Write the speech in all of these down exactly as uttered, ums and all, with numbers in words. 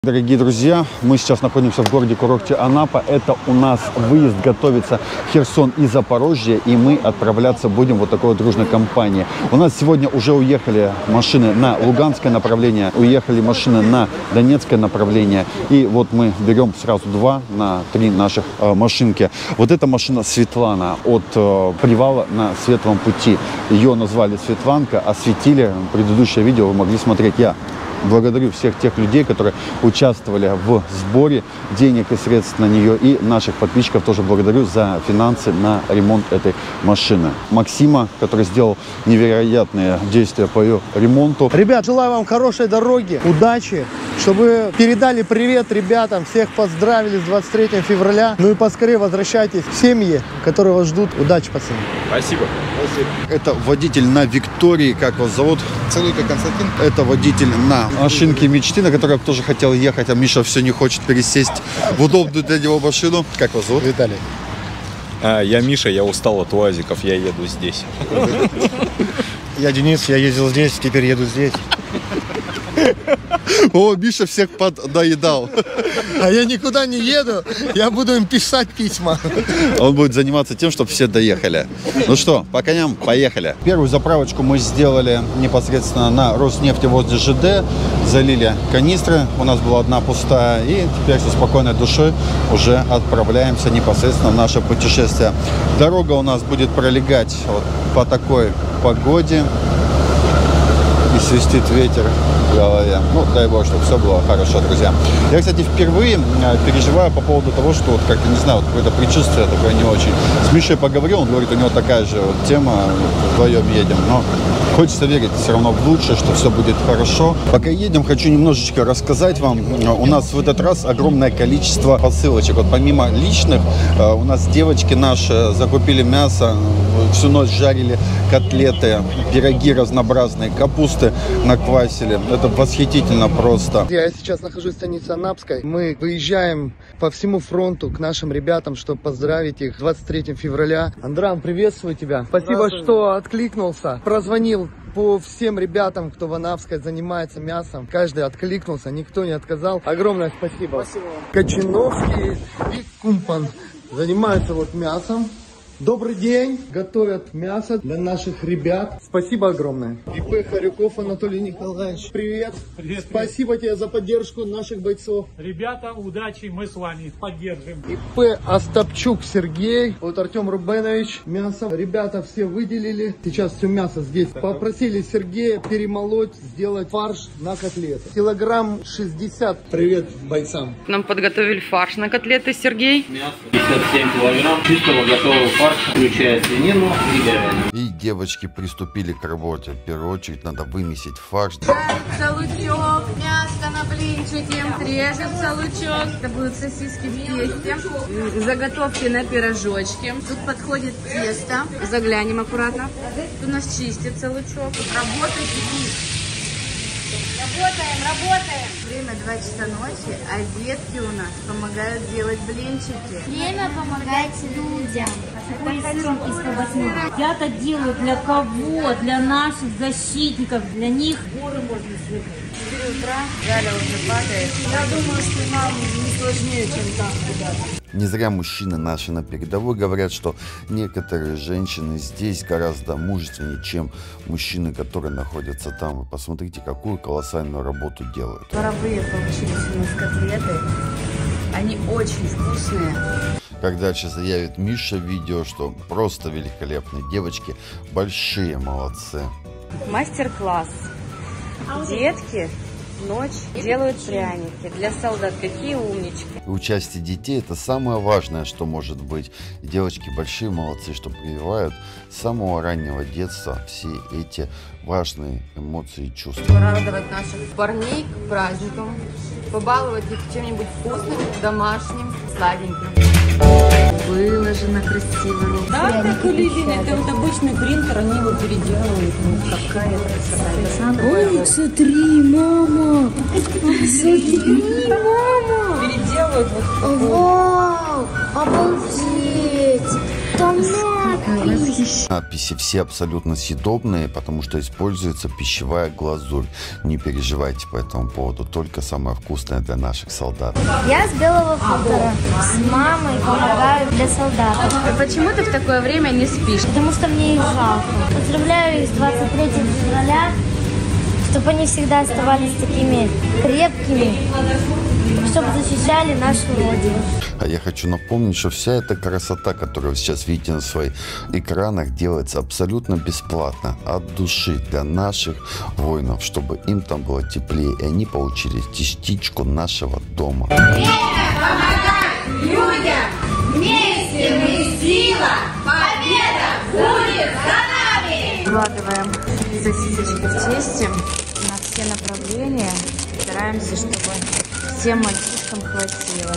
Дорогие друзья, мы сейчас находимся в городе-курорте Анапа. Это у нас выезд готовится в Херсон и Запорожье, и мы отправляться будем вот такой вот дружной компанией. У нас сегодня уже уехали машины на Луганское направление, уехали машины на Донецкое направление, и вот мы берем сразу два на три наших э, машинки. Вот эта машина Светлана от э, привала на Светлом пути. Ее назвали Светланка, осветили. Предыдущее видео вы могли смотреть. Я благодарю всех тех людей, которые участвовали в сборе денег и средств на нее. И наших подписчиков тоже благодарю за финансы на ремонт этой машины. Максима, который сделал невероятные действия по ее ремонту. Ребят, желаю вам хорошей дороги, удачи, чтобы передали привет ребятам, всех поздравили с двадцать третьим февраля. Ну и поскорее возвращайтесь в семьи, которые вас ждут. Удачи, пацаны. Спасибо. Спасибо. Это водитель на Виктории, как вас зовут? Целуйка Константин. Это водитель на машинке мечты, на которой я тоже хотел ехать, а Миша все не хочет пересесть в удобную для него машину. Как вас зовут? Виталий. А, я Миша, я устал от УАЗиков, я еду здесь. Я Денис, я ездил здесь, теперь еду здесь. О, Миша всех поднаедал. А я никуда не еду, я буду им писать письма. Он будет заниматься тем, чтобы все доехали. Ну что, по коням, поехали. Первую заправочку мы сделали непосредственно на Роснефти возле ЖД. Залили канистры, у нас была одна пустая. И теперь со спокойной душой уже отправляемся непосредственно в наше путешествие. Дорога у нас будет пролегать вот по такой погоде. И свистит ветер в голове. Ну, дай бог, чтобы все было хорошо, друзья. Я, кстати, впервые переживаю по поводу того, что, вот как-то, не знаю, вот какое-то предчувствие такое не очень. С Мишей поговорил, он говорит, у него такая же вот тема, вдвоем едем. Но хочется верить все равно в лучшее, что все будет хорошо. Пока едем, хочу немножечко рассказать вам. У нас в этот раз огромное количество посылочек. Вот помимо личных, у нас девочки наши закупили мясо, всю ночь жарили котлеты, пироги разнообразные, капусты наквасили. Это восхитительно просто. Я сейчас нахожусь в станице Анапской. Мы выезжаем по всему фронту к нашим ребятам, чтобы поздравить их с двадцать третьим февраля. Андран, приветствую тебя. Спасибо, что откликнулся. Прозвонил по всем ребятам, кто в Анапской занимается мясом. Каждый откликнулся, никто не отказал. Огромное спасибо. Спасибо. Кочиновский и Кумпан занимаются вот мясом. Добрый день! Готовят мясо для наших ребят. Спасибо огромное. ИП Харюков Анатолий Николаевич. Привет. Привет. Спасибо тебе за поддержку наших бойцов. Ребята, удачи, мы с вами поддержим. ИП Остапчук Сергей. Вот Артем Рубенович. Мясо. Ребята все выделили. Сейчас все мясо здесь. Попросили Сергея перемолоть, сделать фарш на котлеты. Килограмм шестьдесят. Привет бойцам. Нам подготовили фарш на котлеты, Сергей. Мясо пятьдесят семь килограмм чистого готового фарша, включая свинину и говядину. И девочки приступили к работе. В первую очередь надо вымесить фарш. Жарится лучок, мясо на блинчике, режется лучок. Это будут сосиски в тесте, заготовки на пирожочки. Тут подходит тесто, заглянем аккуратно. Тут у нас чистится лучок. Работать и Работаем, работаем. Время два часа ночи, а детки у нас помогают делать блинчики. Время помогать людям. Рисунки с колбасой. Я-то делаю для кого? Для наших защитников, для них. Горы можно съехать. четыре утра, Галя уже падает. Я думаю, что нам не сложнее, чем там, ребята. Не зря мужчины наши на передовой говорят, что некоторые женщины здесь гораздо мужественнее, чем мужчины, которые находятся там. Вы посмотрите, какую колоссальную работу делают. Паровые получились у нас котлеты. Они очень вкусные. Как дальше заявит Миша в видео, что просто великолепные девочки, большие молодцы. Мастер-класс. Детки ночь делают пряники для солдат. Какие умнички. Участие детей – это самое важное, что может быть. И девочки большие молодцы, что прививают с самого раннего детства все эти важные эмоции и чувства. Порадовать наших парней к праздникам, побаловать их чем-нибудь вкусным, домашним, сладеньким. Выложено красиво. Да, так Ливин, это вот обычный принтер, они его переделывают. Ну, какая красота. Ой, смотри, мама! Смотри, мама! Переделывают вот. Вау! Обалдеть! Надписи все абсолютно съедобные, потому что используется пищевая глазурь. Не переживайте по этому поводу, только самое вкусное для наших солдат. Я с Белого хутора. С мамой помогаю для солдатов. А почему ты в такое время не спишь? Потому что мне их жалко. Поздравляю их с двадцать третьим февраля, чтобы они всегда оставались такими крепкими, чтобы защищали нашу Родину. А я хочу напомнить, что вся эта красота, которую вы сейчас видите на своих экранах, делается абсолютно бесплатно, от души, для наших воинов, чтобы им там было теплее, и они получили частичку нашего дома. Время помогать людям! Вместе мы сила! Победа будет за нами! Вкладываем сосисочки в тесте на все направления. Стараемся, чтобы всем мальчишкам хватило.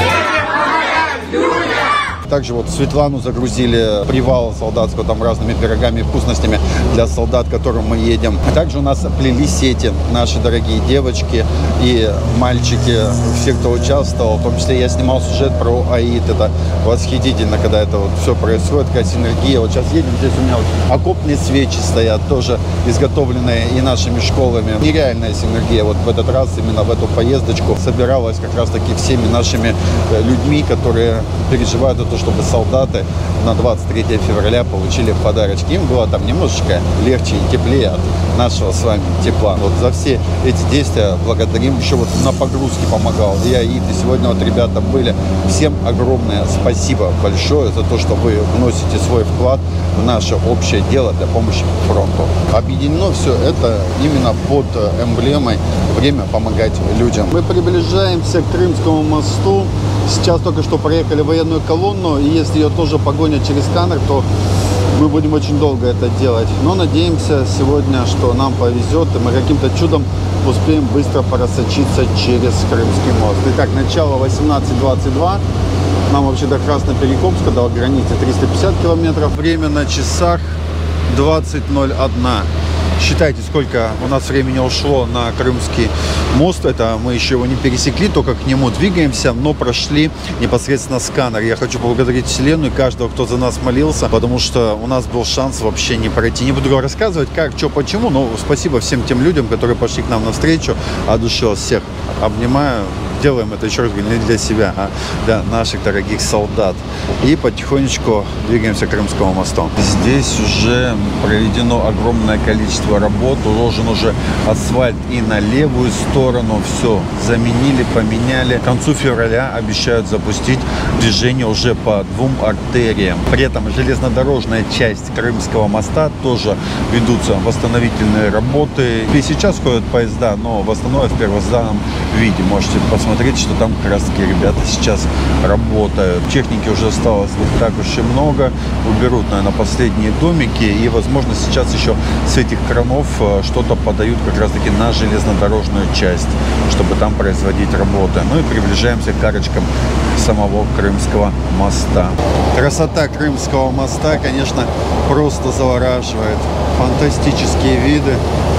Также вот Светлану загрузили привал солдатского там разными пирогами и вкусностями для солдат, к которым мы едем. Также у нас плели сети наши дорогие девочки и мальчики, все, кто участвовал. В том числе я снимал сюжет про АИД. Это восхитительно, когда это вот все происходит, такая синергия. Вот сейчас едем, здесь у меня вот окопные свечи стоят, тоже изготовленные и нашими школами. Нереальная синергия. Вот в этот раз, именно в эту поездочку, собиралась как раз-таки всеми нашими людьми, которые переживают эту, чтобы солдаты на двадцать третье февраля получили подарочки. Им было там немножечко легче и теплее от нашего с вами тепла. Вот за все эти действия благодарим. Еще вот на погрузке помогал и АИД, и сегодня вот ребята были. Всем огромное спасибо большое за то, что вы вносите свой вклад в наше общее дело для помощи фронту. Объединено все это именно под эмблемой «Время помогать людям». Мы приближаемся к Крымскому мосту. Сейчас только что проехали военную колонну, и если ее тоже погонят через сканер, то мы будем очень долго это делать. Но надеемся сегодня, что нам повезет, и мы каким-то чудом успеем быстро просочиться через Крымский мост. Итак, начало восемнадцать двадцать два. Нам вообще до Красноперекопска, до границы триста пятьдесят километров. Время на часах двадцать ноль один. Считайте, сколько у нас времени ушло на Крымский мост. Это мы еще его не пересекли, только к нему двигаемся, но прошли непосредственно сканер. Я хочу поблагодарить Вселенную и каждого, кто за нас молился, потому что у нас был шанс вообще не пройти. Не буду рассказывать, как, что, почему, но спасибо всем тем людям, которые пошли к нам навстречу. От души вас всех обнимаю. Делаем это, еще раз говорю, не для себя, а для наших дорогих солдат. И потихонечку двигаемся к Крымскому мосту. Здесь уже проведено огромное количество работ. Уложен уже асфальт и на левую сторону. Все заменили, поменяли. К концу февраля обещают запустить движение уже по двум артериям. При этом железнодорожная часть Крымского моста тоже ведутся восстановительные работы. И сейчас ходят поезда, но восстановят в первозданном виде. Можете посмотреть. Смотреть, что там как раз таки ребята сейчас работают. Техники уже осталось не так уж и много. Уберут, наверное, последние домики. И, возможно, сейчас еще с этих кранов что-то подают как раз таки на железнодорожную часть, чтобы там производить работы. Ну и приближаемся к арочкам самого Крымского моста. Красота Крымского моста, конечно, просто завораживает. Фантастические виды.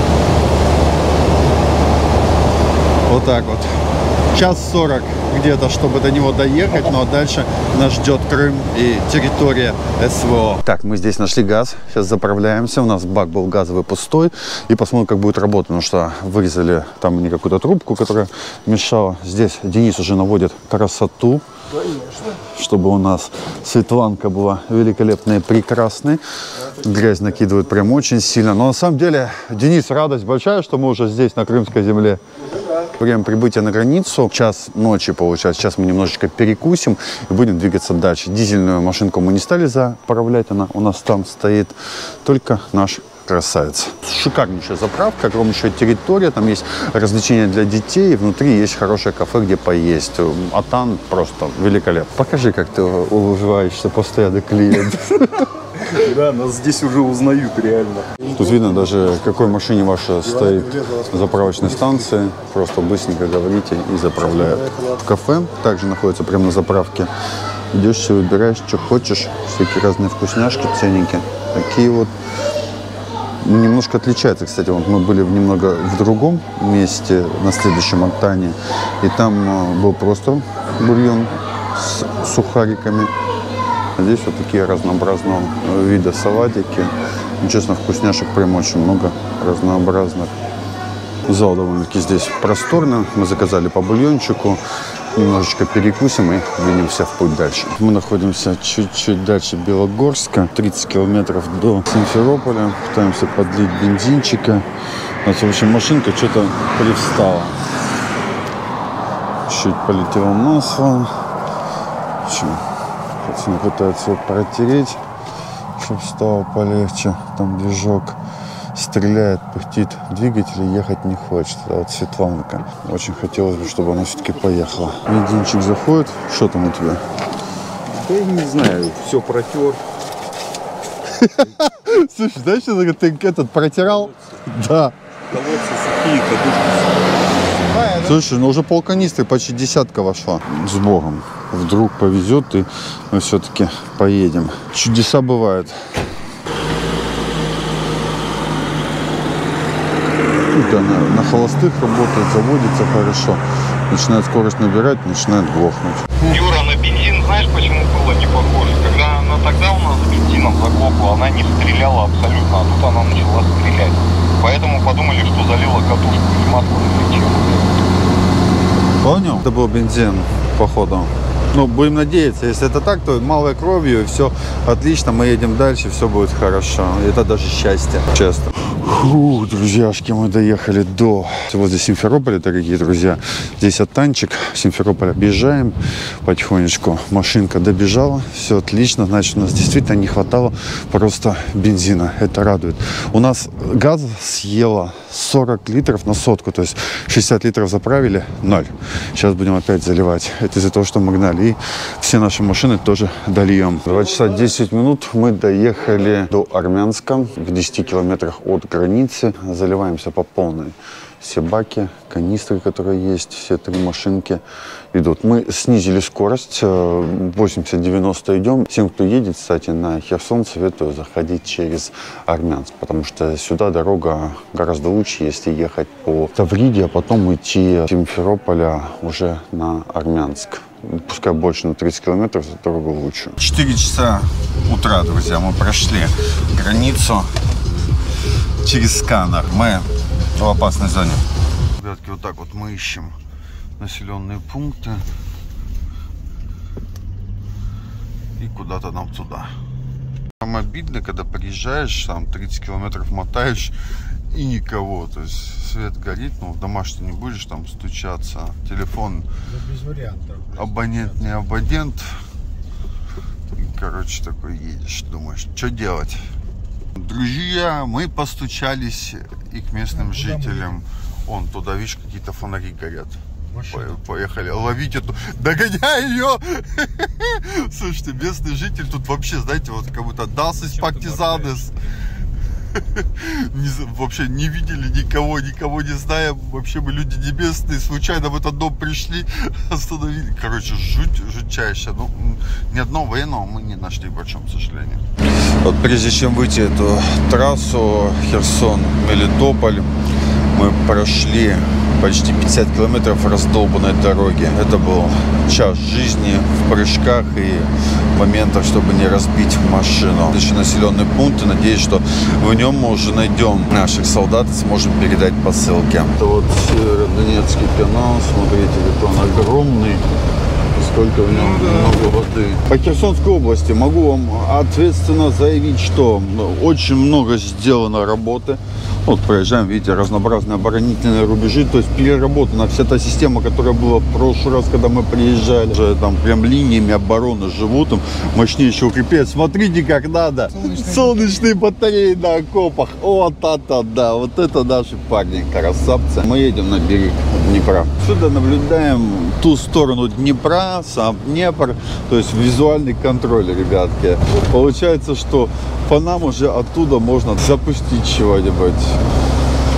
Вот так вот. Час сорок где-то, чтобы до него доехать, ну а дальше нас ждет Крым и территория СВО. Так, мы здесь нашли газ, сейчас заправляемся, у нас бак был газовый пустой, и посмотрим, как будет работать, потому что вырезали там не какую-то трубку, которая мешала. Здесь Денис уже наводит красоту, чтобы у нас Светланка была великолепная и прекрасной. Грязь накидывают прям очень сильно, но на самом деле, Денис, радость большая, что мы уже здесь, на крымской земле. Время прибытия на границу, час ночи получается. Сейчас мы немножечко перекусим и будем двигаться дальше. Дизельную машинку мы не стали заправлять, она у нас там стоит, только наш красавец. Шикарнейшая заправка, огромнейшая территория, там есть развлечения для детей, внутри есть хорошее кафе, где поесть. Атан просто великолепно. Покажи, как ты улыбаешься, постоянный клиент. Да, нас здесь уже узнают реально. Тут видно даже, в какой машине ваша стоит заправочной станции. Просто быстренько говорите и заправляют. В кафе также находится прямо на заправке. Идешь, все выбираешь, что хочешь. Всякие разные вкусняшки, ценники. Такие вот. Немножко отличается, кстати. Вот мы были в немного в другом месте, на следующем Антане. И там был просто бульон с сухариками. Здесь вот такие разнообразного вида салатики. Честно, вкусняшек прям очень много разнообразных. Зал довольно-таки здесь просторно. Мы заказали по бульончику. Немножечко перекусим и двинемся в путь дальше. Мы находимся чуть-чуть дальше Белогорска. тридцать километров до Симферополя. Пытаемся подлить бензинчика. У нас, в общем, машинка что-то привстала. Чуть полетело масло. В общем, пацаны пытаются его протереть, чтобы стало полегче. Там движок стреляет, пыхтит двигатель и ехать не хочет. Это вот Светланка. Очень хотелось бы, чтобы она все-таки поехала. Бензинчик заходит. Что там у тебя? Да я не знаю, все протер. Слушай, знаешь, что ты этот протирал? Да. Колодцы сухие, катушки. Слушай, ну уже полканистры, почти десятка вошла. С Богом. Вдруг повезет, и мы все-таки поедем. Чудеса бывают. Да, на, на холостых работает, заводится хорошо. Начинает скорость набирать, начинает глохнуть. Юра, на бензин знаешь, почему было не похоже? Когда она тогда у нас с бензином заглохла, она не стреляла абсолютно, а тут она начала стрелять. Поэтому подумали, что залила катушку или масло залечила. Понял? Это был бензин, походу. Ну, будем надеяться, если это так, то малой кровью, и все отлично, мы едем дальше, все будет хорошо. Это даже счастье, честно. Фу, друзьяшки, мы доехали до возле Симферополя, дорогие друзья. Здесь от Танчик, Симферополь объезжаем потихонечку. Машинка добежала, все отлично, значит, у нас действительно не хватало просто бензина. Это радует. У нас газ съело сорок литров на сотку, то есть шестьдесят литров заправили, ноль. Сейчас будем опять заливать. Это из-за того, что мы гнали. И все наши машины тоже дольем. два часа десять минут мы доехали до Армянска, в десяти километрах от границы. Заливаемся по полной. Все баки, канистры, которые есть, все три машинки идут. Мы снизили скорость, восемьдесят-девяносто идем. Тем, кто едет, кстати, на Херсон, советую заходить через Армянск, потому что сюда дорога гораздо лучше, если ехать по Тавриде, а потом идти с Симферополя уже на Армянск. Пускай больше на тридцать километров, за дорогу лучше. четыре часа утра, друзья, мы прошли границу через сканер. Мы в опасной зоне. Ребятки, вот так вот мы ищем населенные пункты. И куда-то нам туда. Самое обидное, когда приезжаешь, там тридцать километров мотаешь и никого. То есть свет горит, но в домашний не будешь там стучаться. Телефон, да, без вариантов. Абонент, не абонент. И, короче, такой едешь, думаешь, что делать? Друзья, мы постучались и к местным жителям. Он туда, видишь, какие-то фонари горят. Машина. Поехали ловить эту. Догоняй ее! Слушайте, местный житель тут вообще, знаете, вот как будто отдался из партизанес. Вообще не видели никого, никого не знаем. Вообще мы люди небесные, случайно в этот дом пришли, остановили. Короче, жуть, жутчайшая. Ну, ни одного военного мы не нашли, в большом сожалению. Вот прежде чем выйти эту трассу Херсон-Мелитополь, мы прошли почти пятьдесят километров раздолбанной дороги. Это был час жизни в прыжках и моментах, чтобы не разбить машину. Еще населенный пункт, и надеюсь, что в нем мы уже найдем наших солдат и сможем передать посылки. Это вот Северодонецкий канал, смотрите, как он огромный. Сколько в нем много воды. По Херсонской области могу вам ответственно заявить, что очень много сделано работы. Вот проезжаем, видите, разнообразные оборонительные рубежи, то есть переработана вся та система, которая была в прошлый раз, когда мы приезжали. Уже там прям линиями обороны живут, там мощнейшее укрепление. Смотрите, как надо. Солнечные, Солнечные батареи на окопах. Вот это да, вот это наши парни, красавцы. Мы едем на берег Днепра. Сюда наблюдаем ту сторону Днепра, сам Днепр, то есть визуальный контроль, ребятки. Получается, что по нам уже оттуда можно запустить чего-нибудь.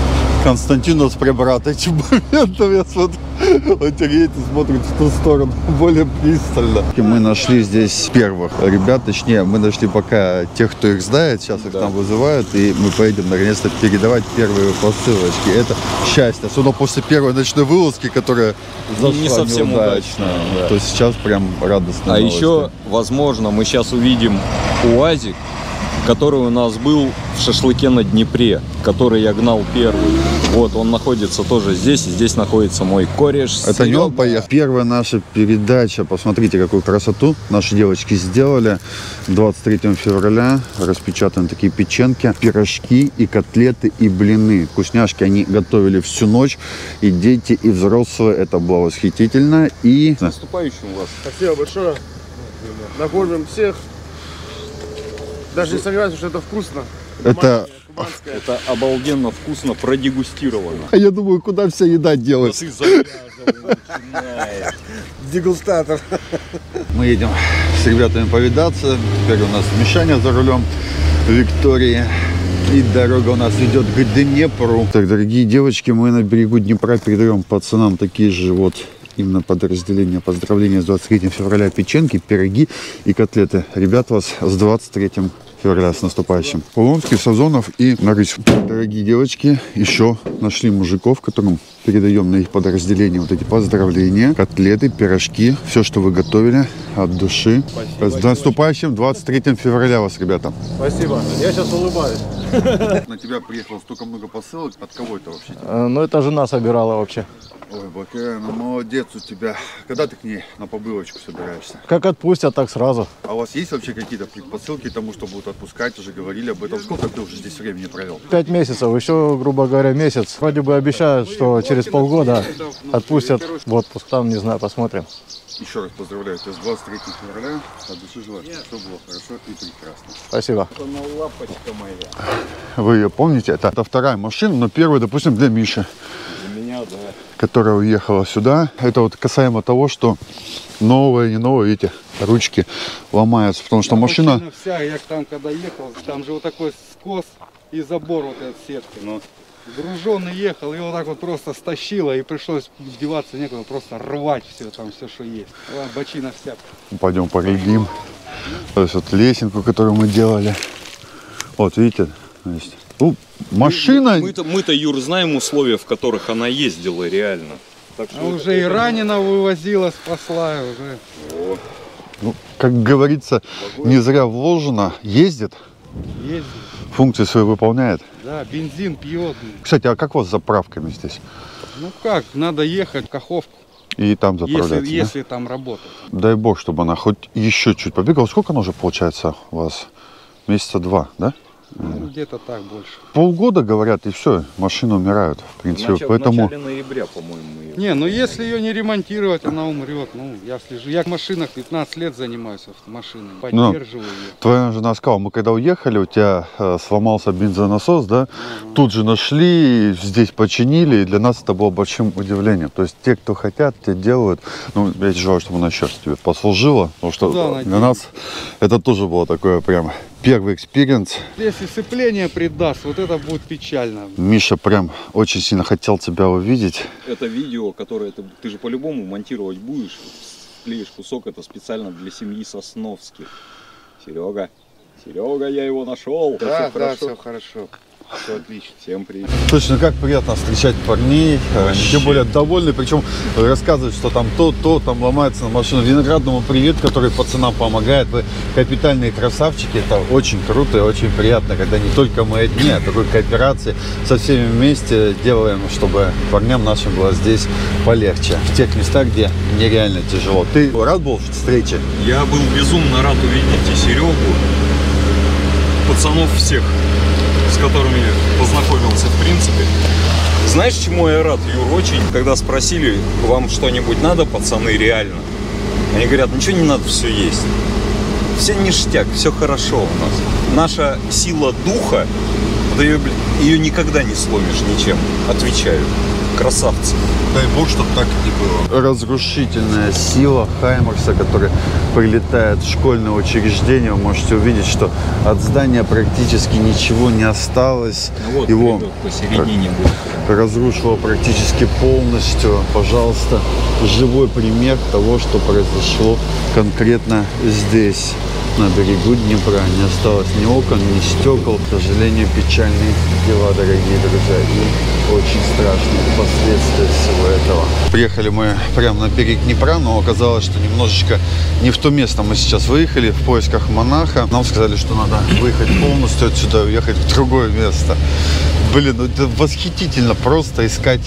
Константин нас прибрат этим моментом. Я смотрю, он теряет и смотрит в ту сторону более пристально. Мы нашли здесь первых ребят, точнее, мы нашли пока тех, кто их знает. Сейчас их да. там вызывают, и мы поедем наконец-то передавать первые посылочки. Это счастье, особенно после первой ночной вылазки, которая зашла не совсем удачно. Да. То есть сейчас прям радостно. А новости. Еще, возможно, мы сейчас увидим УАЗик, который у нас был в шашлыке на Днепре, который я гнал первый. Вот, он находится тоже здесь, и здесь находится мой кореш. Это не он поехал. Первая наша передача, посмотрите, какую красоту наши девочки сделали. двадцать третьего февраля распечатаны такие печенки, пирожки и котлеты, и блины. Вкусняшки они готовили всю ночь, и дети, и взрослые. Это было восхитительно. И... С наступающим вас. Спасибо большое. Накормим всех. Даже не сомневаюсь, что это вкусно. Это... это обалденно вкусно продегустировано. А я думаю, куда вся еда делась? Дегустатор. Мы едем с ребятами повидаться. Теперь у нас Мишаня за рулем Виктории. И дорога у нас ведет к Днепру. Так, дорогие девочки, мы на берегу Днепра передаем пацанам такие же вот именно подразделения поздравления с двадцать третьим февраля, печеньки, пироги и котлеты. Ребят, вас с двадцать третьим февраля, с наступающим. Улонский, Сазонов и Нарысь. Дорогие девочки, еще нашли мужиков, которым передаем на их подразделение вот эти поздравления, котлеты, пирожки, все, что вы готовили от души. Спасибо. С наступающим двадцать третьим февраля вас, ребята. Спасибо. Я сейчас улыбаюсь. На тебя приехало столько много посылок. От кого это вообще? Ну, это жена собирала вообще. Ой, Бакиря, ну молодец у тебя. Когда ты к ней на побывочку собираешься? Как отпустят, так сразу. А у вас есть вообще какие-то предпосылки к тому, что будут отпускать? Уже говорили об этом. Сколько ты уже здесь времени провел? Пять месяцев, еще, грубо говоря, месяц. Вроде бы обещают, что через полгода отпустят в отпуск. Там, не знаю, посмотрим. Еще раз поздравляю тебя с двадцать третьим февраля. От души желаю, чтобы все было хорошо и прекрасно. Спасибо. Лапочка моя. Вы ее помните? Это, это вторая машина, но первая, допустим, для Миши. Для меня, да. Которая уехала сюда. Это вот касаемо того, что новые, не новые, эти ручки ломаются, потому что да, машина... машина вся, я там когда ехал, там же вот такой скос и забор вот этой сетки. Но груженный ехал, и вот так вот просто стащило, и пришлось деваться некуда, просто рвать все там, все, что есть. Ладно, бочина вся. Пойдем поглядим. То есть вот лесенку, которую мы делали. Вот, видите, то есть... Ну, машина... Мы-то, мы-то, Юр, знаем условия, в которых она ездила реально. Так что а уже и раненого вывозила, спасла уже. О. Ну, как говорится, не зря вложено. Ездит. Ездит. Функции свои выполняет. Да, бензин пьет. Кстати, а как у вас с заправками здесь? Ну как, надо ехать в Каховку. И там заправляться, Если, да? если там работать. Дай бог, чтобы она хоть еще чуть побегала. Сколько она уже получается у вас? Месяца два, да? Ну, где-то так больше. Полгода, говорят, и все, машины умирают, в принципе. В начале, поэтому... в начале ноября, по-моему, ее... Не, ну если ее не ремонтировать, она умрет. Ну, я слежу. Я в машинах пятнадцать лет занимаюсь автомашиной. Поддерживаю ну, ее. Твоя жена сказала, мы когда уехали, у тебя э, сломался бензонасос, да? Ага. Тут же нашли, здесь починили, и для нас это было большим удивлением. То есть те, кто хотят, те делают. Ну, я желаю, чтобы она еще тебе послужила, потому что да, для нас это тоже было такое прям... Первый экспириенс. Если сцепление придаст, вот это будет печально. Миша прям очень сильно хотел тебя увидеть. Это видео, которое ты, ты же по-любому монтировать будешь. Склеишь кусок, это специально для семьи Сосновских. Серега, Серега, я его нашел. Да, да, все хорошо. Все отлично. Всем привет. Точно, как приятно встречать парней, вообще. Тем более довольны, причем рассказывают, что там то, то, там ломается на машину. Виноградному привет, который пацанам помогает. Вы капитальные красавчики, это очень круто и очень приятно, когда не только мы одни, а такой кооперации со всеми вместе делаем, чтобы парням нашим было здесь полегче. В тех местах, где нереально тяжело. Ты рад был встрече? Я был безумно рад увидеть и Серегу, пацанов всех, с которыми познакомился в принципе. Знаешь, чему я рад, Юр, очень? Когда спросили, вам что-нибудь надо, пацаны, реально? Они говорят, ничего не надо, все есть. Все ништяк, все хорошо у нас. Наша сила духа, да ее, ее никогда не сломишь ничем, отвечаю. Красавцы. дай бог, чтобы так не было. Разрушительная сила Хаймарса, который прилетает в школьное учреждение. Вы можете увидеть, что от здания практически ничего не осталось. Ну вот, его посередине будет. Разрушило практически полностью. Пожалуйста, живой пример того, что произошло конкретно здесь. На берегу Днепра не осталось ни окон, ни стекол. К сожалению, печальные дела, дорогие друзья, и очень страшные последствия всего этого. Приехали мы прямо на берег Днепра, но оказалось, что немножечко не в то место мы сейчас выехали в поисках монаха. Нам сказали, что надо выехать полностью отсюда, уехать в другое место. Блин, ну это восхитительно просто искать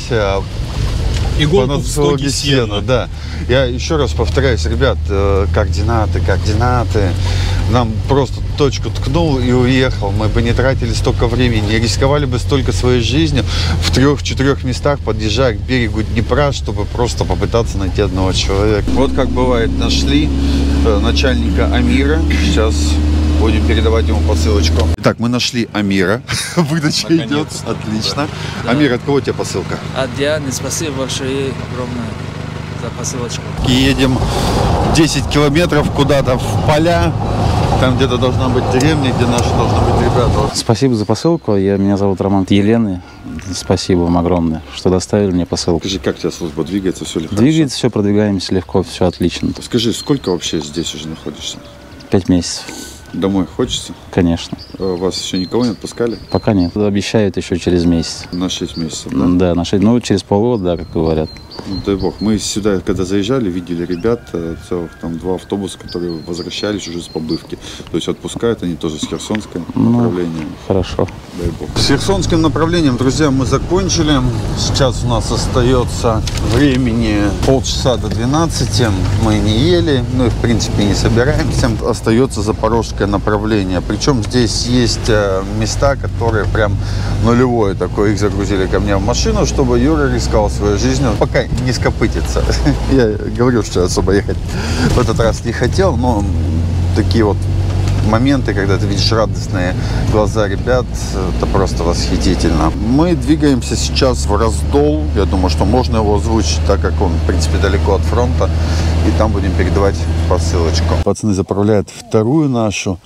иголку в стоге сена. Да. Я еще раз повторяюсь, ребят, координаты, координаты. Нам просто точку ткнул и уехал. Мы бы не тратили столько времени, не рисковали бы столько своей жизнью в трех-четырех местах, подъезжая к берегу Днепра, чтобы просто попытаться найти одного человека. Вот как бывает, нашли начальника Амира. Сейчас будем передавать ему посылочку. Итак, мы нашли Амира. Выдача идет. Отлично. Да. Амир, от кого тебе посылка? От Дианы. Спасибо большое, огромное за посылочку. Едем десять километров куда-то в поля. Там где-то должна быть деревня, где наши должны быть ребята. Спасибо за посылку. Я, меня зовут Роман. Елены. Спасибо вам огромное, что доставили мне посылку. Скажи, как у тебя служба двигается? Все ли хорошо? Двигается, все, продвигаемся легко, все отлично. Скажи, сколько вообще здесь уже находишься? Пять месяцев. Домой хочется? Конечно. Вас еще никого не отпускали? Пока нет. Обещают еще через месяц. На шесть месяцев, да? Да, на шесть, ну через полгода, да, как говорят. Ну, дай бог. Мы сюда, когда заезжали, видели ребят, целых там два автобуса, которые возвращались уже с побывки. То есть отпускают они тоже с Херсонского направления. Ну, хорошо. Дай бог. С Херсонским направлением, друзья, мы закончили. Сейчас у нас остается времени полчаса до двенадцати. Мы не ели, ну и в принципе не собираемся. Остается запорожское направление. Причем здесь есть места, которые прям нулевое такое. Их загрузили ко мне в машину, чтобы Юра рисковал своей жизнью. Пока не скопытится. Я говорю, что особо ехать в этот раз не хотел, но такие вот моменты, когда ты видишь радостные глаза ребят, это просто восхитительно. Мы двигаемся сейчас в Раздол. Я думаю, что можно его озвучить, так как он, в принципе, далеко от фронта. И там будем передавать посылочку. Пацаны заправляют вторую нашу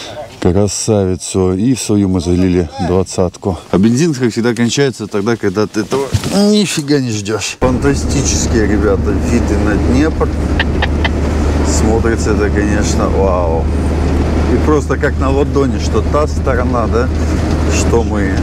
красавицу. И в свою мы залили двадцатку. А бензин, как всегда, кончается тогда, когда ты этого нифига не ждешь. Фантастические, ребята, виды на Днепр. Смотрится это, конечно, вау. И просто как на ладони, что та сторона, да, что мы.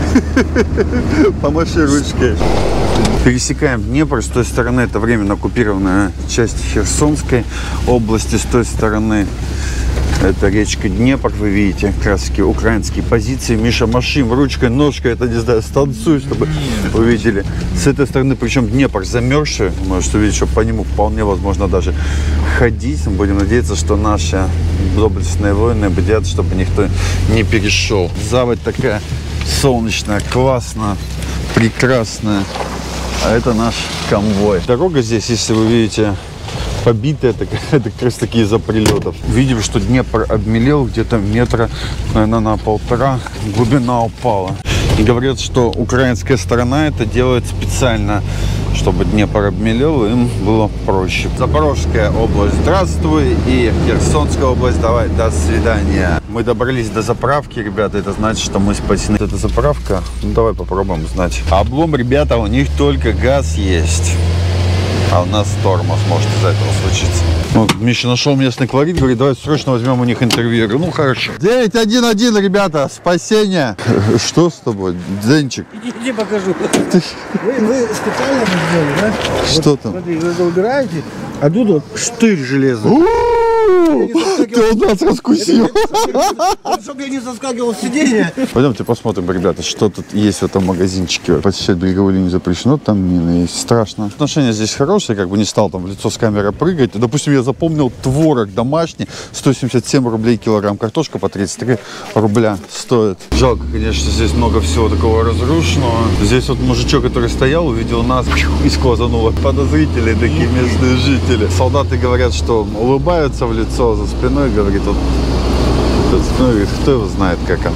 Помаши ручкой. Пересекаем Днепр. С той стороны это временно оккупированная часть Херсонской области. С той стороны это речка Днепр, вы видите, как раз таки украинские позиции. Миша, машим ручкой, ножкой, это, не знаю, станцуй, чтобы вы видели. С этой стороны, причем Днепр замерзший, можете увидеть, что по нему вполне возможно даже ходить. Мы будем надеяться, что наши доблестные воины бдят, чтобы никто не перешел. Заводь такая солнечная, классная, прекрасная. А это наш конвой. Дорога здесь, если вы видите, побитая, это, это как раз таки из-за прилетов. Видим, что Днепр обмелел где-то метра, наверное, на полтора. Глубина упала. И говорят, что украинская сторона это делает специально, чтобы Днепр обмелел, им было проще. Запорожская область, здравствуй, и Херсонская область, давай, до свидания. Мы добрались до заправки, ребята, это значит, что мы спасены. Это заправка, ну давай попробуем узнать. Облом, ребята, у них только газ есть. А у нас тормоз может из-за этого случиться. Вот, Миша нашел местный колорит, говорит, давай срочно возьмем у них интервью. Я говорю, ну хорошо. девять один один, ребята, спасение. Что с тобой, Денчик? Иди покажу. Вы, вы специально сделали, да? Что вот, там? Смотри, вы убираете, а тут вот штырь железный. Ты у нас раскусил. Чтобы я не соскакивал с сиденья. Пойдемте посмотрим, ребята, что тут есть в этом магазинчике. Посещать береговую линию запрещено, там мины есть. Страшно. Отношения здесь хорошие, как бы не стал там в лицо с камерой прыгать. Допустим, я запомнил творог домашний, сто семьдесят семь рублей килограмм. Картошка по тридцать три рубля стоит. Жалко, конечно, здесь много всего такого разрушенного. Здесь вот мужичок, который стоял, увидел нас и сквозануло. Подозрительные такие местные жители. Солдаты говорят, что улыбаются в лицо, за спиной говорит, вот, за спиной говорит, кто его знает, как оно.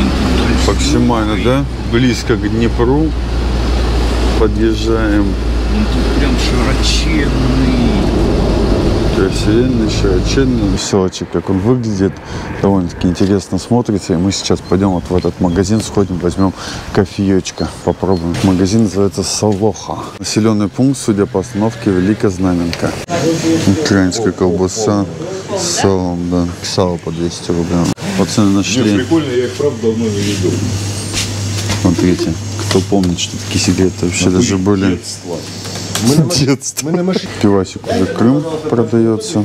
Максимально, да? Близко к Днепру. Подъезжаем Он тут прям широченный. Красивенный, широченный селочек, как он выглядит, довольно-таки интересно смотрится. И мы сейчас пойдем вот в этот магазин, сходим, возьмем кофеечка, попробуем. Магазин называется Солоха. Населенный пункт, судя по остановке, Великая Знаменка. Украинская колбаса с салом, да. Сало по двести рублей. Пацаны нашли. Не, прикольно, я их правда давно не видел. Смотрите, кто помнит, что такие сигареты вообще на даже были. Мы на детство. Пивасик уже Крым продается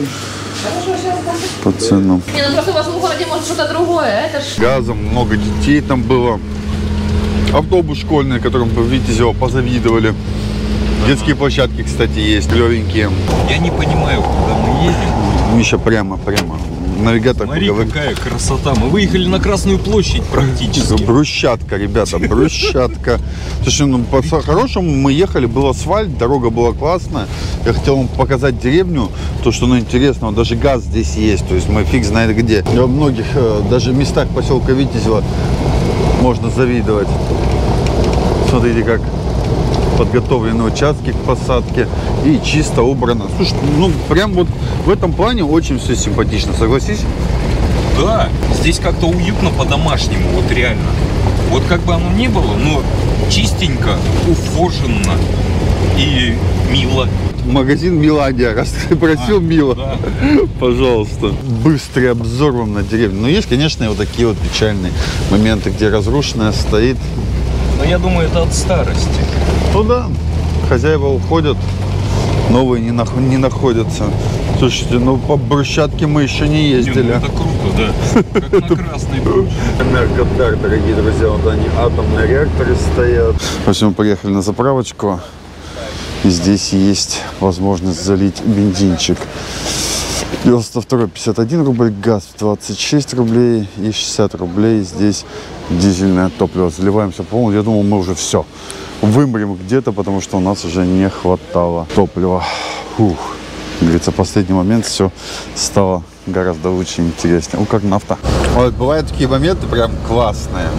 по ценам. Не, ну просто у вас в городе может что-то другое, это ж... Газом, много детей там было. Автобус школьный, которым в Витязево позавидовали. Детские площадки, кстати, есть, клевенькие. Я не понимаю, куда мы едем. Миша, прямо, прямо. Навигатор. Смотри, поговорит. Какая красота. Мы выехали на Красную площадь практически. Брусчатка, ребята, брусчатка. Слушай, ну, по-хорошему мы ехали, был асфальт, дорога была классная. Я хотел вам показать деревню, то, что ну, интересно, даже газ здесь есть. То есть мы фиг знает где. Во многих даже местах поселка Витязева можно завидовать. Смотрите, как подготовлены участки к посадке и чисто убрано. Слушай, ну прям вот в этом плане очень все симпатично, согласись? Да, здесь как-то уютно по-домашнему, вот реально. Вот как бы оно ни было, но чистенько, ухоженно и мило. Магазин Милания, раз ты просил, а, мило, да. Пожалуйста. Быстрый обзор вам на деревню. Но есть, конечно, и вот такие вот печальные моменты, где разрушенная стоит. Но я думаю, это от старости. Ну да, хозяева уходят, новые не, нах не находятся. Слушайте, ну по брусчатке мы еще не ездили. Не, ну это круто, да. Как на Красной площади. Энергодар, дорогие друзья, вот они, атомные реакторы стоят. В общем, мы поехали на заправочку. И здесь есть возможность залить бензинчик. девяносто два пятьдесят один рубль, газ двадцать шесть рублей и шестьдесят рублей. Здесь дизельное топливо. Заливаемся полностью. Я думал, мы уже все вымрем где-то, потому что у нас уже не хватало топлива. Фух. Как говорится, в последний момент все стало гораздо лучше и интереснее. Ну, как нафта. Вот, бывают такие моменты прям классные.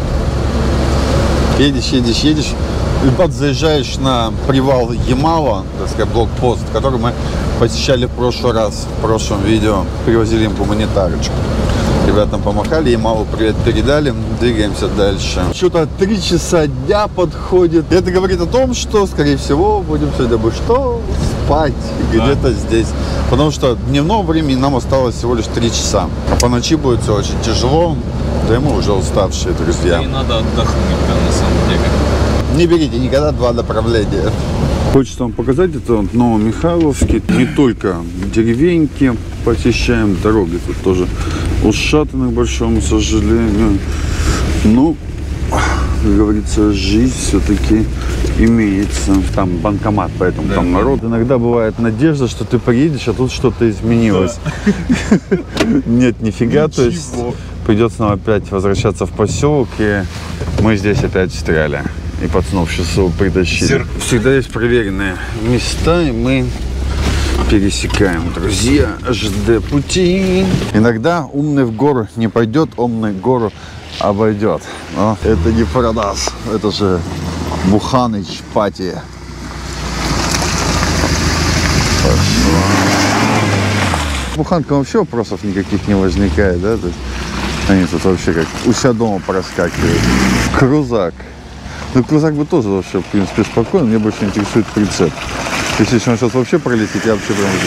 Едешь, едешь, едешь. И вот заезжаешь на привал Ямала, так сказать, блокпост, который мы посещали в прошлый раз, в прошлом видео. Привозили им гуманитарочку. Ребятам помахали, Ямалу привет передали, двигаемся дальше. Что-то три часа дня подходит. И это говорит о том, что, скорее всего, будем сегодня бы что? Спать где-то да. здесь. Потому что дневного времени нам осталось всего лишь три часа. А по ночи будет все очень тяжело, да и мы уже уставшие, друзья. И надо отдохнуть, да, на самом деле. Не берите никогда два направления. Хочется вам показать, это вот Новомихайловский. Не только деревеньки посещаем, дороги тут тоже ушатаны, к большому сожалению. Но, как говорится, жизнь все-таки имеется. Там банкомат, поэтому да, там народ. Иногда бывает надежда, что ты приедешь, а тут что-то изменилось. Да. Нет, нифига, то есть придется нам опять возвращаться в поселок, и мы здесь опять встряли. И пацанов сейчас притащили. Всегда есть проверенные места, и мы пересекаем, друзья, ЖД пути. Иногда умный в гору не пойдет, умный гору обойдет. Но это не про нас, это же Буханыч пати. Буханка вообще вопросов никаких не возникает, да? То есть они тут вообще как у себя дома проскакивают. Крузак. Ну, крузак бы тоже вообще, в принципе, спокойно. Мне больше интересует прицеп. Если он сейчас вообще пролетит, я вообще прям...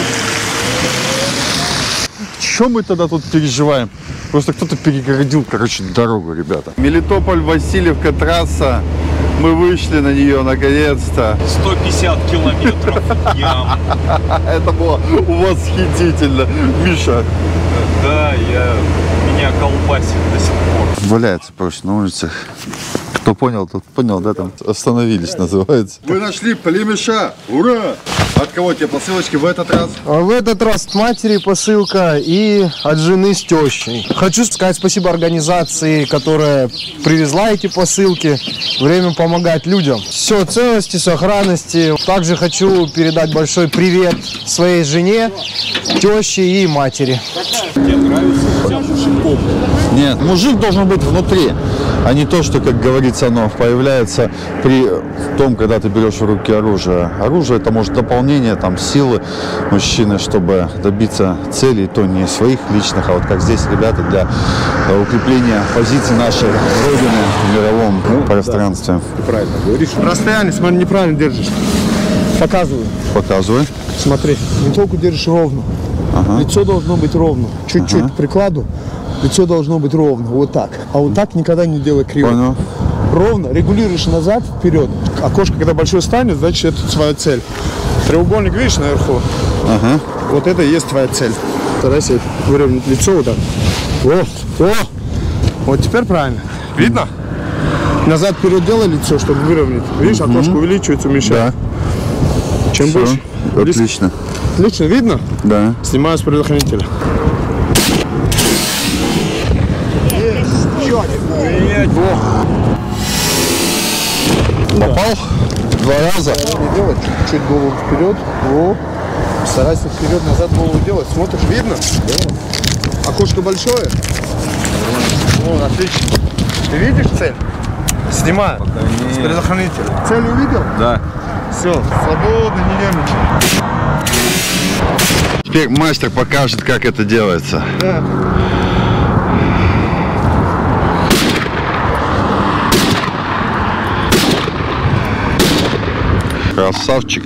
Чем мы тогда тут переживаем? Просто кто-то перегородил, короче, дорогу, ребята. Мелитополь-Васильевка трасса. Мы вышли на нее, наконец-то. сто пятьдесят километров ям. Это было восхитительно. Миша. Да, я... меня колбасит до сих пор. Валяется просто на улицах. Кто понял, тот понял, да, там остановились, называется. Вы нашли племеша! Ура! От кого тебе посылочки в этот раз? А в этот раз от матери посылка и от жены с тещей. Хочу сказать спасибо организации, которая привезла эти посылки. Время помогать людям. Все, целости, сохранности. Также хочу передать большой привет своей жене, теще и матери. Тебе нравится у тебя мужиком? Нет, мужик должен быть внутри. а не то, что, как говорится, оно появляется при том, когда ты берешь в руки оружие. Оружие — это, может, дополнение там силы мужчины, чтобы добиться целей, то не своих личных, а вот как здесь ребята для укрепления позиций нашей Родины в мировом ну, пространстве. Да, ты правильно говоришь. Расстояние, смотри, неправильно держишь. Показываю. Показывай. Смотри, винтовку держишь ровно. Ага. Лицо должно быть ровно. Чуть-чуть ага. к прикладу. Лицо должно быть ровно. Вот так. А вот так никогда не делай криво. Понял. Ровно. Регулируешь назад, вперед. Окошко, когда большое станет, значит, это твоя цель. Треугольник, видишь, наверху? Ага. Вот это и есть твоя цель. Старайся выровнять лицо вот так. О, о. Вот теперь правильно. Видно? Назад, вперед делай лицо, чтобы выровнять. Видишь, угу. окошко увеличивается, уменьшается. Да. Чем Все. больше. Отлично. Отлично, видно? Да. Снимаю с предохранителя. Попал? Два раза? Не делать, чуть-чуть голову вперед. О. Старайся вперед, назад голову делать. Смотришь, видно? Да. Окошко большое? О, отлично. Ты видишь цель? Снимаю. С предохранителя. Цель увидел? Да. Все, свободно, не нервничай. Теперь мастер покажет, как это делается. Да. Красавчик.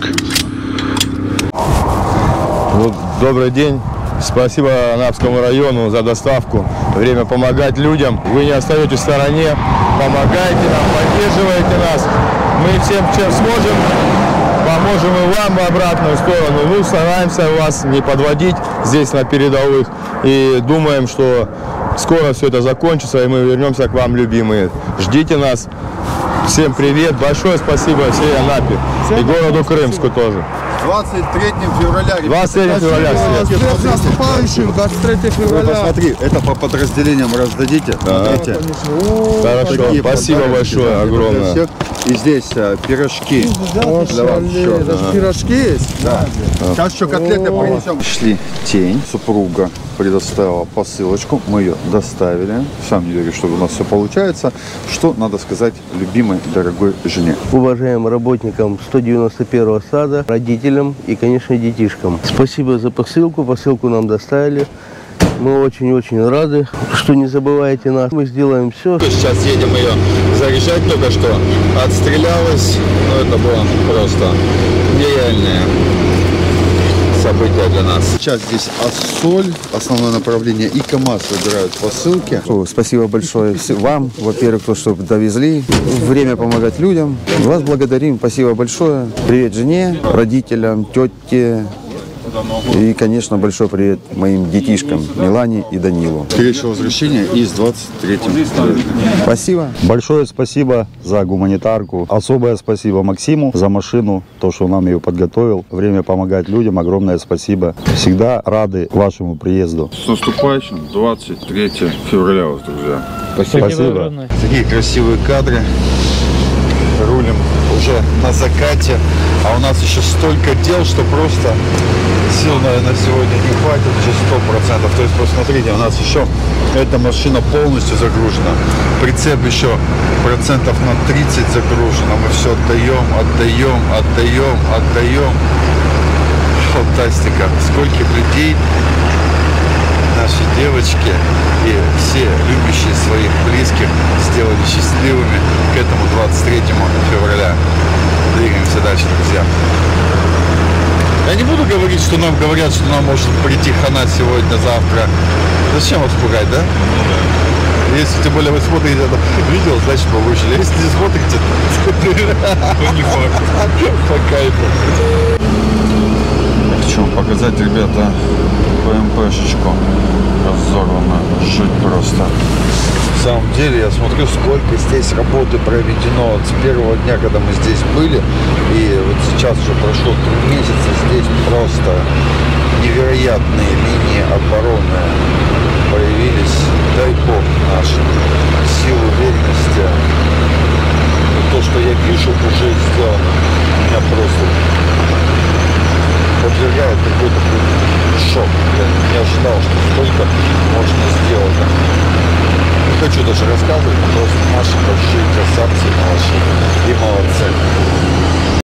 Вот, добрый день. Спасибо Анапскому району за доставку. Время помогать людям. Вы не остаетесь в стороне. Помогайте нам, поддерживайте нас. Мы всем, чем сможем, поможем и вам в обратную сторону. Ну, стараемся вас не подводить здесь на передовых. И думаем, что скоро все это закончится, и мы вернемся к вам, любимые. Ждите нас. Всем привет. Большое спасибо всей Анапе. И городу Крымску тоже. двадцать третьего февраля. двадцать третьего февраля. С наступающим, двадцать третьего февраля. Посмотри, это по подразделениям раздадите. Да. Хорошо, такие спасибо большое, огромное. Всех. И здесь а, пирожки. О, для вас еще. Даже ага. пирожки есть? Да. А. Сейчас еще котлеты принесем. Шли тень. Супруга предоставила посылочку. Мы ее доставили. Сам не верю, что у нас все получается. Что надо сказать любимой, дорогой жене? Уважаемым работникам сто девяносто первого сада, родителям и, конечно, детишкам. Спасибо за посылку. Посылку нам доставили. Мы очень-очень рады, что не забываете нас. Мы сделаем все. Сейчас едем ее заряжать только что. Отстрелялась. Но это было просто нереальное событие для нас. Сейчас здесь Ассоль, основное направление, и КамАЗ выбирают посылки. Спасибо большое вам, во-первых, то, что довезли. Время помогать людям. Вас благодарим. Спасибо большое. Привет жене, родителям, тете. И, конечно, большой привет моим детишкам Милане и Данилу. Скорейшего возвращения и с двадцать третьим. Спасибо. Большое спасибо за гуманитарку. Особое спасибо Максиму за машину, то, что он нам ее подготовил. Время помогать людям. Огромное спасибо. Всегда рады вашему приезду. С наступающим двадцать третьего февраля вас, друзья. Спасибо. спасибо. Такие красивые кадры. Рулим уже на закате, а у нас еще столько дел, что просто сил, наверное, сегодня не хватит уже сто процентов. То есть, посмотрите, у нас еще эта машина полностью загружена. Прицеп еще процентов на тридцать загружена. Мы все отдаем, отдаем, отдаем, отдаем. Фантастика. Сколько людей, наши девочки и все любящие своих близких сделали счастливыми к этому двадцать третьему февраля. Двигаемся дальше, друзья. Я не буду говорить, что нам говорят, что нам может прийти хана сегодня, завтра. Зачем вас пугать, да? Если тем более вы смотрите это видео, значит вы выжили. Если не смотрите, то не факт. По кайфу. Хочу вам показать, ребята, БМПшечку разорвано. Жуть просто. На самом деле, я смотрю, сколько здесь работы проведено с первого дня, когда мы здесь были. И вот сейчас уже прошло три месяца. Здесь просто невероятные линии обороны появились. Дай бог нашим сил уверенности. То, что я вижу, уже сделано. Меня просто подвергает какой-то шок. Я не ожидал, что столько можно сделать. хочу даже рассказывать, просто наши большие красавцы.